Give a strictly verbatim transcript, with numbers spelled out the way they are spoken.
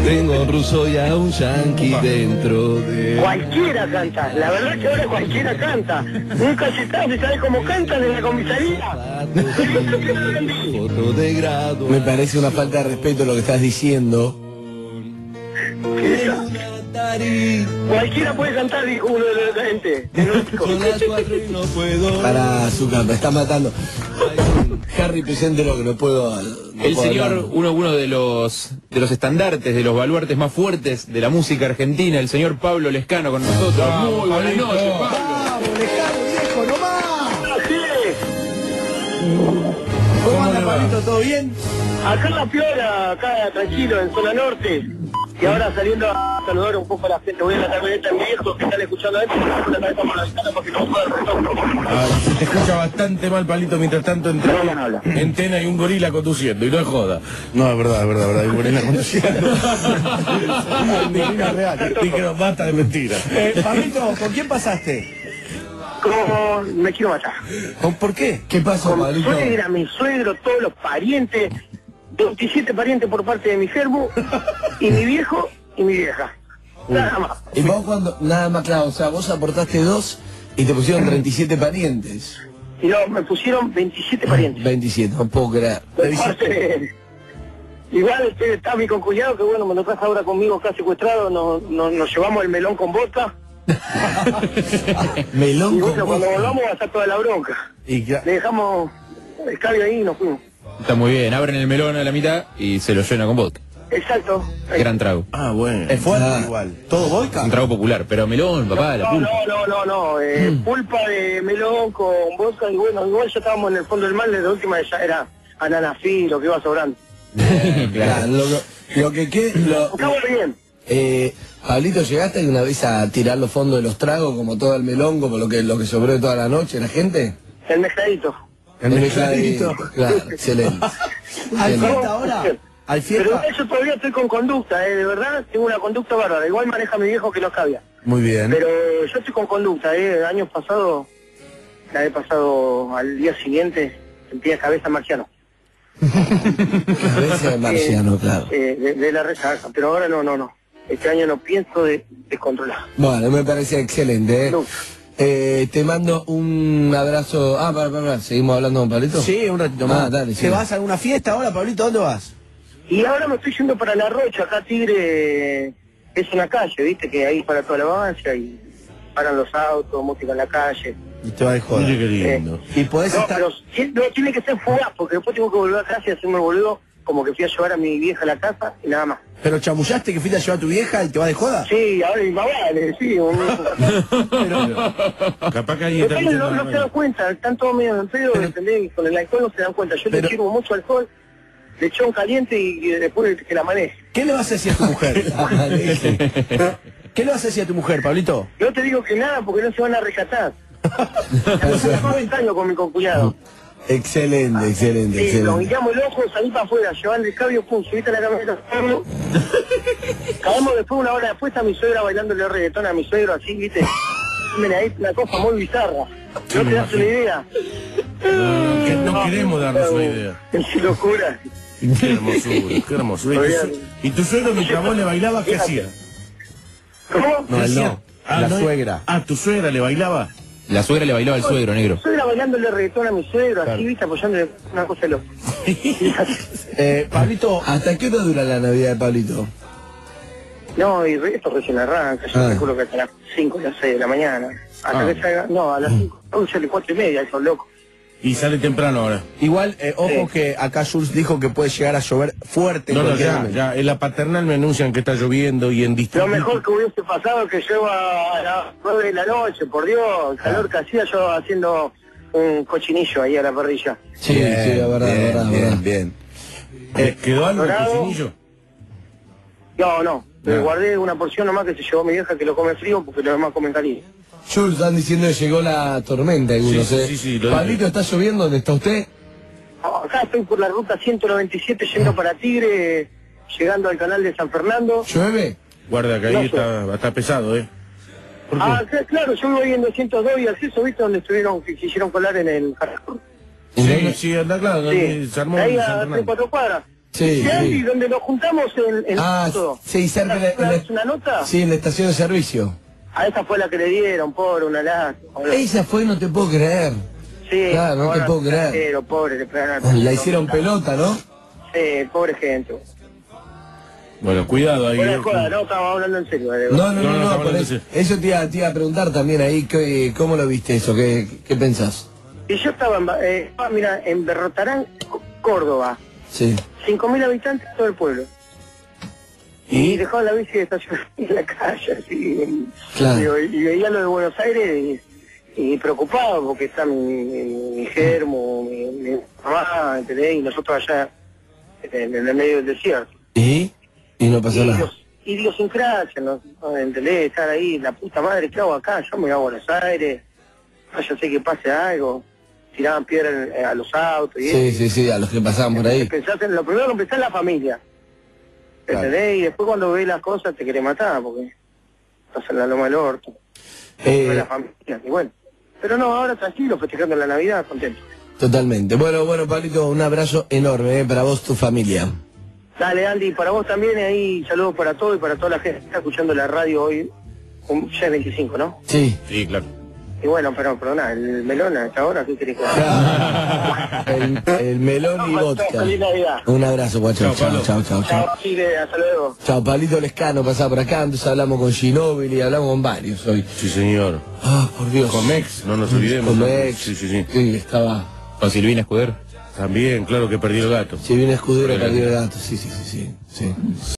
Tengo a un ruso y a un yanqui dentro de... Cualquiera canta, la verdad que ahora cualquiera canta. Nunca se sabe, ¿sabes cómo cantan en la comisaría? Foto de grado. Me parece una falta de respeto lo que estás diciendo. Cualquiera puede cantar, dijo uno de la gente. Son las cuatro y no puedo. Para Azúcar, me está matando. Harry, presente lo que no puedo. No El puedo señor, hablar. uno, uno de los de los estandartes, de los baluartes más fuertes de la música argentina, el señor Pablo Lescano con nosotros. Vamos, Muy buenas Pablito. noches, Pablo. ¡Vamos, Lescano, viejo, nomás! Así es. ¿Cómo anda, Pablito? ¿Todo bien? Acá en La Piora, acá tranquilo, en zona norte. Y ahora saliendo a saludar un poco a la gente. Voy a la camioneta de mi viejo que están escuchando a esto. Y la cabeza por la ventana porque no puedo el retorno. Ay, se te escucha bastante mal, Palito, mientras tanto en, No, no, no. en Tena hay un gorila conduciendo, y no es joda. No, es verdad, es verdad, es verdad, hay un gorila conduciendo. real. Dijeron, basta de mentiras. Eh, Pablito, ¿con quién pasaste? Como me quiero matar. ¿Con por qué? ¿Qué pasó, Con mi Pablito? suegra, mi suegro, todos los parientes. veintisiete parientes por parte de mi germo. Y mi viejo y mi vieja. Nada más. Y vos cuando, nada más claro, o sea, vos aportaste dos y te pusieron treinta y siete parientes. Y no, me pusieron veintisiete parientes. veintisiete, no puedo creer. Aparte, igual este, está mi concuñado, que bueno, me lo trajo ahora conmigo acá secuestrado, nos, nos, nos llevamos el melón con vodka. Melón Y con bueno, cuando vodka. volvamos va a estar toda la bronca. Y ya, Le dejamos el cabio ahí y nos fuimos. Está muy bien, abren el melón a la mitad y se lo llena con vodka. Exacto. Gran trago. ah, bueno. Es fuerte Ah. igual. ¿Todo vodka? Un trago popular, pero melón, papá, la No, pulpa. no, no, no, no, eh, pulpa de melón con vodka y bueno, igual ya estábamos en el fondo del mar, de la última ya era ananafí, lo que iba sobrando. Claro, lo, que- lo que quede, lo, Estamos bien. eh, Pablito, ¿llegaste alguna vez a tirar los fondos de los tragos como todo el melón, como lo que lo que sobró de toda la noche, la gente? El mezcladito. El mezcladito. Claro, excelente. ¿Hay Excelente. fiesta ahora? ¿Hay Pero fiesta? yo todavía estoy con conducta, eh, de verdad, tengo una conducta bárbara. Igual maneja mi viejo que no cabía. Muy bien. Pero yo estoy con conducta, eh. El año pasado, la he pasado al día siguiente, sentía cabeza marciano. Cabeza de marciano, claro. Eh, de, de la resaca, pero ahora no, no, no. Este año no pienso de descontrolar. Bueno, me parece excelente. ¿eh? No. Eh, te mando un abrazo. Ah, para, para, para. ¿Seguimos hablando con Pablito? Sí, un ratito Ah, más. dale, ¿Te sí. vas a alguna fiesta ahora, Pablito? ¿Dónde vas? Y ahora me estoy yendo para La Rocha, acá Tigre es una calle, viste, que ahí para toda la avancia y paran los autos, música en la calle. Y te vas de joda. Mire qué lindo. Y podés No, estar... pero sí- no, tiene que ser fugaz, porque después tengo que volver a casa y hacerme el boludo, como que fui a llevar a mi vieja a la casa y nada más. ¿Pero chamullaste que fuiste a llevar a tu vieja y te vas de joda? Sí, ahora mi mamá, vale, sí. un- Capaz que alguien está Pero no, escuchando no la se dan radio. cuenta, están todos medio en pedo, ¿entendés? Y con el alcohol no se dan cuenta. Yo Pero- le sirvo mucho alcohol, lechón caliente y, y después que la maneje. ¿Qué le vas a decir a tu mujer? ¿Qué le vas a decir a tu mujer, Pablito? No te digo que nada porque no se van a rescatar. Hace noventa años con mi concuñado. Excelente, excelente, Sí, nos excelente. guiamos el ojo, salí para afuera, llevarle el cabio, pum, subiste a la camioneta, pum. Caemos después, una hora después, a mi suegra bailándole reggaetón a mi suegro, así, viste. Mira, ahí una cosa muy bizarra. No te das una idea. No, que no queremos darnos una idea. Qué locura. Qué hermosura, qué hermosura. ¿Y tu, su- y tu suegro mientras vos le bailabas, qué hacía? ¿Cómo? No, él no. Ah, La no, suegra. Ah, ¿tu suegra le bailaba? La suegra le bailaba al suegro, negro. Suegra bailándole reggaetón a mi suegro, así, viste, apoyándole una cosa de loco. Eh, Pablito, ¿Hasta qué hora dura la Navidad de Pablito? No, y re- esto recién arranca, yo Ah. calculo que hasta las cinco o las seis de la mañana. Hasta Ah. que salga, no, a las cinco, once, a las cuatro y media, esos locos. Y sale temprano ahora. igual, eh, ojo Sí. que acá Jules dijo que puede llegar a llover fuerte. en No, no, cualquier ya, momento. ya. En la paternal me anuncian que está lloviendo y en Lo distintos... mejor que hubiese pasado es que llego a las nueve de la noche, por Dios, el calor que hacía yo haciendo un cochinillo ahí a la parrilla. Sí, sí, la verdad, la bien, verdad, la bien, verdad. bien. Eh, ¿Quedó algo de dorado. cocinillo? No, no, me Ah. guardé una porción nomás que se llevó mi vieja que lo come frío porque los demás comen caliente. Jules, están diciendo que llegó la tormenta, algunos, Sí, sí, ¿eh? sí, sí, lo Pablito, ¿está lloviendo? ¿Dónde está usted? No, acá estoy por la ruta ciento noventa y siete yendo para Tigre, llegando al canal de San Fernando. ¿Llueve? Guarda que ahí No, está, está pesado, ¿eh? ¿Por qué? Ah, cl- claro, yo vivo ahí en doscientos dos y acceso, ¿viste? Donde estuvieron, que quisieron colar en el Carrefour. Sí, sí, anda claro, Sí, donde se armó ahí el a San tres, Fernando. cuatro cuadras. Sí, Sí, Andy, sí. donde nos juntamos en, en Ah, todo. sí, cerca de ¿Una, la- una, una nota? Sí, en la estación de servicio. A esa fue la que le dieron, pobre, una lástima. Esa fue, no te puedo creer. Sí, Claro, no te ahora puedo creer. extranjero, pobre, le pegaron. La hicieron pelota, ¿no? Sí, pobre gente. Bueno, cuidado ahí. Buena eh. joda, no, estamos hablando en serio. Diego. No, no, no, No, no, no, estamos por eso, hablando eso te iba, te iba a preguntar también ahí, ¿qué- ¿cómo lo viste eso? ¿Qué, qué pensás? Y yo estaba, en, Ba- eh, estaba, mira, en Berrotarán, C- Córdoba. Sí. cinco mil habitantes, todo el pueblo. Y ¿Y? dejaba la bici estacionada en la calle, así. Claro. Digo, y, y veía lo de Buenos Aires y, y preocupado porque está mi, mi, mi germo, mi, mi mamá, ¿entendés? Y nosotros allá en, en el medio del desierto. ¿Y? Y no pasó Y nada. Dios- idiosincrasia, ¿no? ¿No? ¿Entendés? Estar ahí, la puta madre, ¿qué hago acá? Yo me voy a Buenos Aires, no, yo sé que pase algo. Tiraban piedras a los autos y Sí, eso. sí, sí, a los que pasaban por ahí. Pensás en- lo primero que pensás en la familia. ¿Entendés? Y después cuando ves las cosas te querés matar porque estás en la loma del orto. Eh, Ves la familia, y bueno. Pero no, ahora tranquilo, festejando la Navidad, contento. Totalmente. Bueno, bueno, Pablito, un abrazo enorme eh, para vos, tu familia. Dale, Andy, para vos también, ahí saludos para todos y para toda la gente que está escuchando la radio hoy. Un- Ya es veinticinco, ¿no? Sí. Sí, claro. Y bueno, pero perdona, el melón a esta hora, ¿qué querés que haga? El, el melón y vodka. Feliz Navidad. Un abrazo, guacho. Chao, Chao, Pablo. chao, chao, chao. Chao, Chile, hasta luego. Chao, Pablito Lescano pasaba por acá, antes hablamos con Ginóbili, hablamos con varios hoy. Sí, señor. Ah, por Dios. Comex, no nos olvidemos. Comex. Sí, sí, sí. Sí, estaba. Con Silvina Escudero. También, claro que perdió el gato. Si viene Escudero, perdió el gato. Sí, sí, sí, sí. sí.